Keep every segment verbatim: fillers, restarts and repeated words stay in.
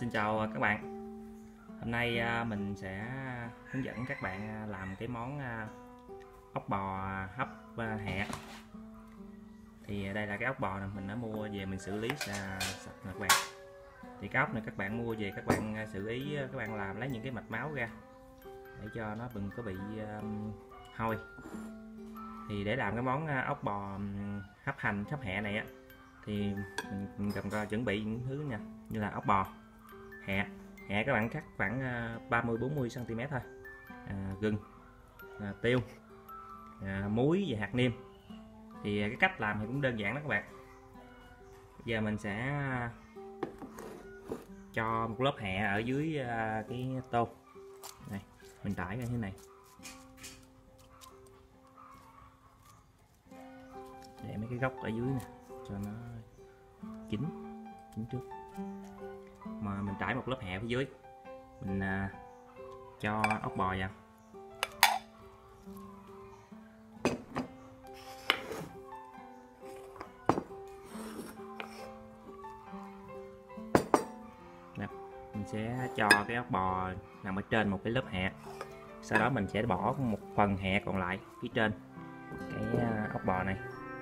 Xin chào các bạn. Hôm nay mình sẽ hướng dẫn các bạn làm cái món ốc bò hấp hẹ. Thì đây là cái ốc bò này mình đã mua về, mình xử lý sạch nè các bạn. Thì cái ốc này các bạn mua về, các bạn xử lý, các bạn làm lấy những cái mạch máu ra để cho nó đừng có bị hôi. Thì để làm cái món ốc bò hấp hành hấp hẹ này á, thì mình cần có chuẩn bị những thứ nha, như là ốc bò, hẹ. Hẹ các bạn cắt khoảng ba mươi bốn mươi xăng ti mét thôi, à, gừng, à, tiêu, à, muối và hạt nêm. Thì cái cách làm thì cũng đơn giản đó các bạn. Giờ mình sẽ cho một lớp hẹ ở dưới cái tô này, mình trải ra như thế này để mấy cái gốc ở dưới nè cho nó chín chín trước. Mà mình trải một lớp hẹ phía dưới, mình à, cho ốc bò vào. Nè, mình sẽ cho cái ốc bò nằm ở trên một cái lớp hẹ, sau đó mình sẽ bỏ một phần hẹ còn lại phía trên cái ốc bò này.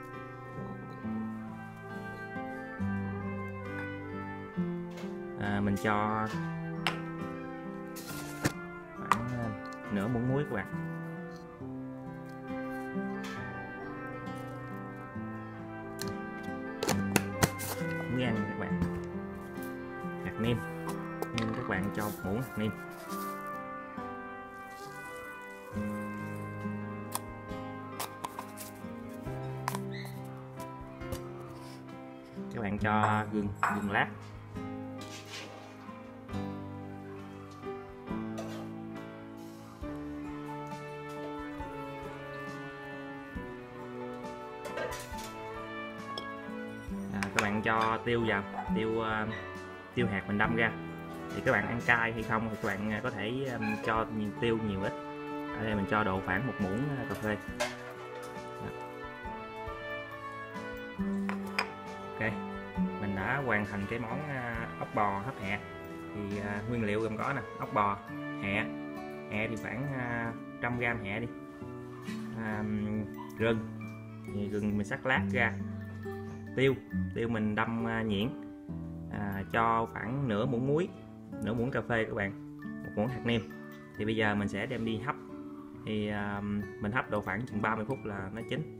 À, mình cho khoảng nửa muỗng muối các bạn. Muối ăn các bạn. Hạt nêm, nêm các bạn cho một muỗng hạt nêm. Các bạn cho gừng, gừng lát. À, các bạn cho tiêu vào, tiêu uh, tiêu hạt mình đâm ra. Thì các bạn ăn cay hay không thì các bạn có thể um, cho nhiều tiêu nhiều ít. Ở đây mình cho độ khoảng một muỗng cà phê. Đó. Ok, mình đã hoàn thành cái món uh, ốc bò hấp hẹ. Thì uh, nguyên liệu gồm có nè, ốc bò, hẹ. Hẹ thì khoảng uh, một trăm gam hẹ đi. Uh, gừng, thì gừng mình sắc lát ra. Tiêu, tiêu mình đâm nhuyễn, à, cho khoảng nửa muỗng muối, nửa muỗng cà phê các bạn, một muỗng hạt nêm. Thì bây giờ mình sẽ đem đi hấp. Thì à, mình hấp độ khoảng chừng ba mươi phút là nó chín.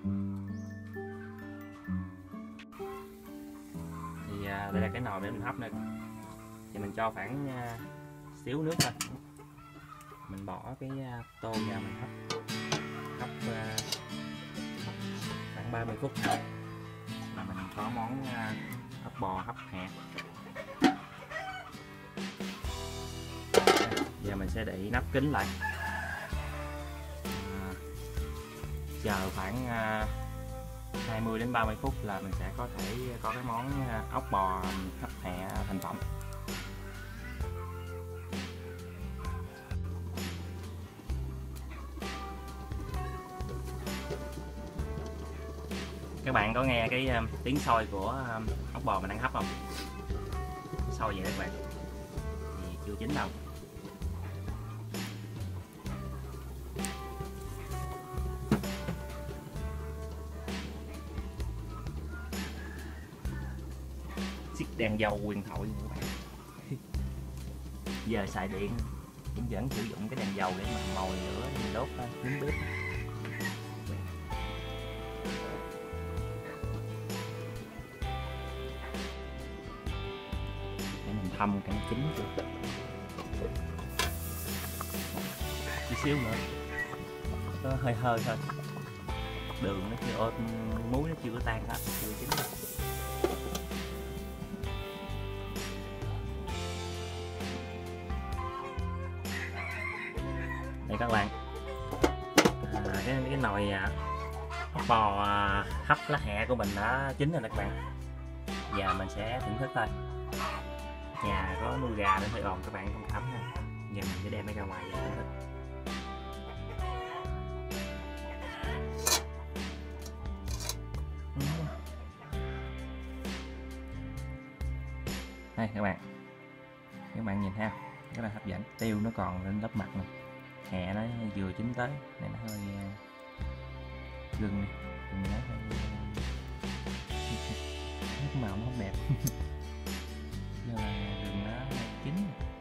Thì à, đây là cái nồi để mình hấp này. Thì mình cho khoảng à, xíu nước thôi. Mình bỏ cái à, tô vào mình hấp, hấp à, khoảng ba mươi phút nữa là mình có món uh, ốc bò hấp hẹ. Giờ mình sẽ để nắp kín lại, à, chờ khoảng uh, hai mươi đến ba mươi phút là mình sẽ có thể có cái món uh, ốc bò hấp hẹ thành phẩm. Các bạn có nghe cái um, tiếng sôi của um, ốc bò mình đang hấp không? Sôi vậy các bạn. Thì chưa chín đâu. Chiếc đèn dầu huyền thoại các bạn. Giờ xài điện cũng vẫn sử dụng cái đèn dầu để mà mồi lửa mình đốt nướng bếp. Hầm cạnh chín chưa, chút xíu nữa, nó hơi hơi thôi, đường nó chưa ôm, muối nó chưa có tan hết, chưa chín đâu. Đây các bạn, à, cái, cái nồi ốc bò à, hấp lá hẹ của mình đã chín rồi nè các bạn. Giờ mình sẽ thưởng thức thôi. Nhà có nuôi gà nên hơi ồn các bạn không thấm nha. Giờ mình sẽ đem nó ra ngoài để thưởng thức. Đây các bạn, các bạn nhìn ha, rất là hấp dẫn. Tiêu nó còn lên lớp mặt nè, hẹ nó vừa chín tới, này nó hơi gừng này, gừng nó hơi nước màu nó không đẹp. Giờ là gừng nó chín,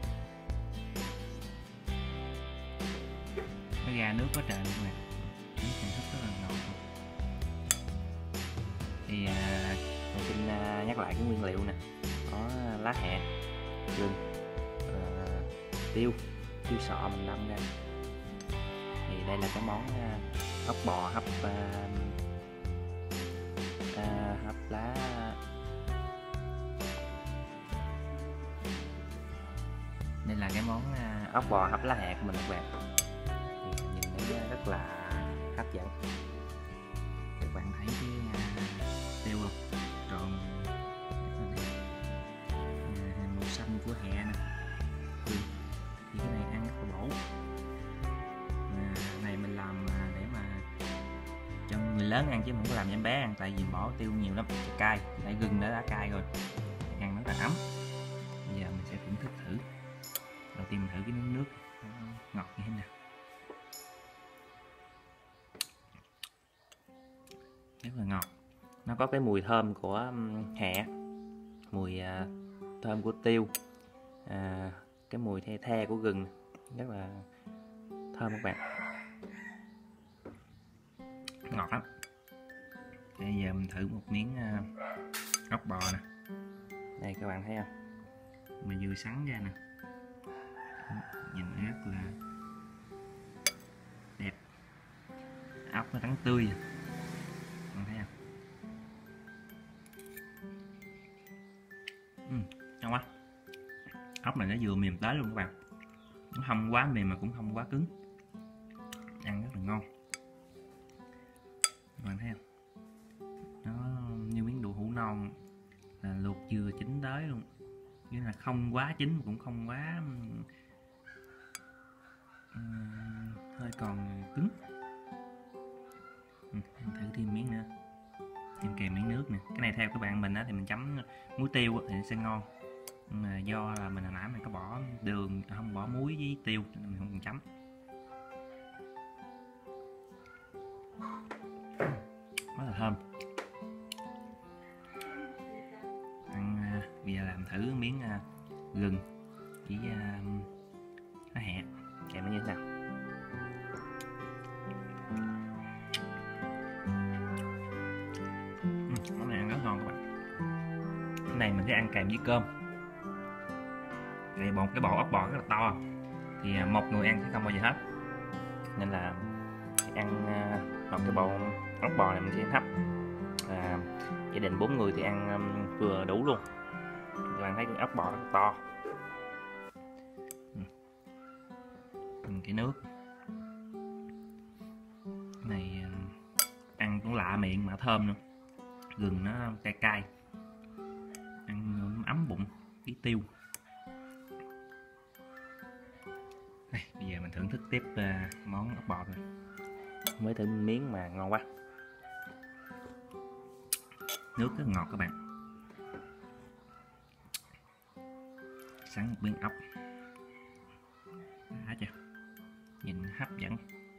nó ra nước có trời luôn nè, nước này rất là ngọt. Thì à, mình xin à, nhắc lại cái nguyên liệu nè, có lá hẹ, gừng, à, tiêu, tiêu sọ mình đâm ra. Thì đây là cái món à, ốc bò hấp à, à, hấp lá đây là cái món à, ốc bò hấp lá hẹ của mình các bạn. Thì nhìn thấy rất là hấp dẫn. Các bạn thấy cái à, tiêu không? Trộn à, màu xanh của hẹ nè. Ừ. Thì cái này ăn rất là bổ. À, này mình làm để mà cho người lớn ăn chứ không có làm cho em bé ăn, tại vì bỏ tiêu nhiều lắm, cay, tại gừng đã đã cay rồi, ăn rất là ấm. Bây giờ mình sẽ thưởng thức thử. Đầu tiên mình thử cái nước nước ngọt như thế nào. Rất là ngọt, nó có cái mùi thơm của hẹ, mùi thơm của tiêu, à, cái mùi the the của gừng, rất là thơm các bạn, ngọt lắm. Bây giờ mình thử một miếng ốc bò nè, đây các bạn thấy không, mình vừa sắn ra nè, nhìn rất là đẹp, ốc nó trắng tươi, bạn thấy không? Uhm, ngon quá. Ốc này nó vừa mềm tới luôn các bạn, nó không quá mềm mà cũng không quá cứng, ăn rất là ngon. Các bạn thấy không? Nó như miếng đậu hũ non, là luộc vừa chín tới luôn, nghĩa là không quá chín mà cũng không quá uh, hơi còn cứng. Ừ, thử thêm miếng nữa, thêm kèm miếng nước nè. Cái này theo các bạn mình á thì mình chấm muối tiêu thì nó sẽ ngon, nhưng mà do là mình hồi nãy mình có bỏ đường, không bỏ muối với tiêu nên mình không cần chấm. Rất là thơm. Ăn, bây giờ làm thử miếng gừng với lá hẹ kèm nó như thế nào. Món này ăn rất ngon các bạn. Cái này mình sẽ ăn kèm với cơm. Này một cái bộ ốc bò rất là to, thì một người ăn sẽ không bao giờ hết, nên là ăn một cái bộ ốc bò này mình sẽ hấp, à, gia đình bốn người thì ăn um, vừa đủ luôn. Các bạn thấy cái ốc bò rất là to. Uhm. Cái nước cái này ăn cũng lạ miệng mà thơm nữa, gừng nó cay cay, ăn ấm bụng với tiêu. Đây, bây giờ mình thưởng thức tiếp uh, món ốc bò rồi, mới thử miếng mà ngon quá. Nước rất ngọt các bạn, sắn một miếng ốc đã chưa, nhìn hấp dẫn.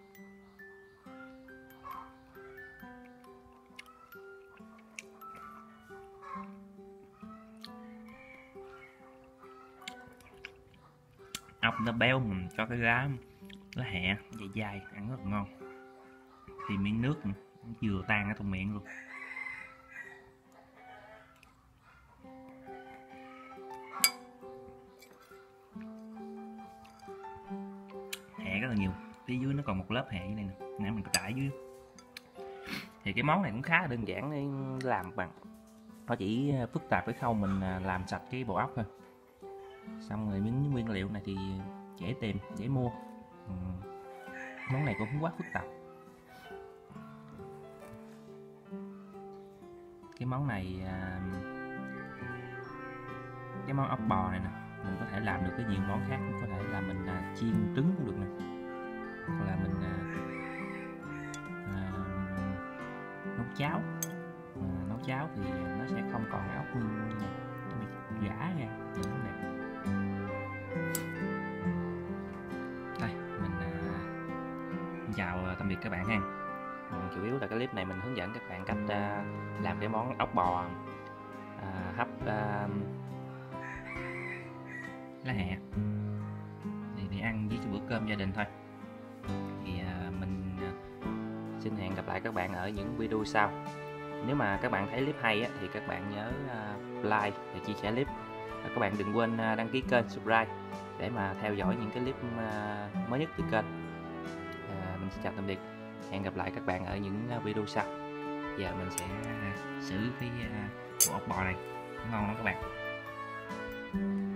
Ốc nó béo, mình cho cái lá lá hẹ dai dai, ăn rất là ngon. Thì miếng nước nữa, vừa tan ở trong miệng luôn. Hẹ rất là nhiều, phía dưới nó còn một lớp hẹ như này nè, nãy mình có trải dưới. Thì cái món này cũng khá là đơn giản để làm bạn, nó chỉ phức tạp cái khâu mình làm sạch cái bộ ốc thôi. Xong rồi những nguyên liệu này thì dễ tìm, dễ mua. Ừ. Món này cũng không quá phức tạp. Cái món này, cái món ốc bò này nè, mình có thể làm được cái nhiều món khác. Có thể là mình chiên trứng cũng được nè, hoặc là mình à, nấu cháo. À, nấu cháo thì nó sẽ không còn ốc nguyên, nó bị gã ra, nhìn nó đẹp. Xin chào tạm biệt các bạn ha. Ừ, chủ yếu là cái clip này mình hướng dẫn các bạn cách uh, làm cái món ốc bò uh, hấp uh, lá hẹ thì để ăn với cái bữa cơm gia đình thôi. Thì uh, mình uh, xin hẹn gặp lại các bạn ở những video sau. Nếu mà các bạn thấy clip hay á, thì các bạn nhớ uh, like và chia sẻ clip. Các bạn đừng quên uh, đăng ký kênh, subscribe để mà theo dõi những cái clip uh, mới nhất từ kênh. Uh, mình xin chào tạm biệt. Hẹn gặp lại các bạn ở những video sau. Giờ mình sẽ xử cái uh, bộ ốc bò này ngon lắm các bạn.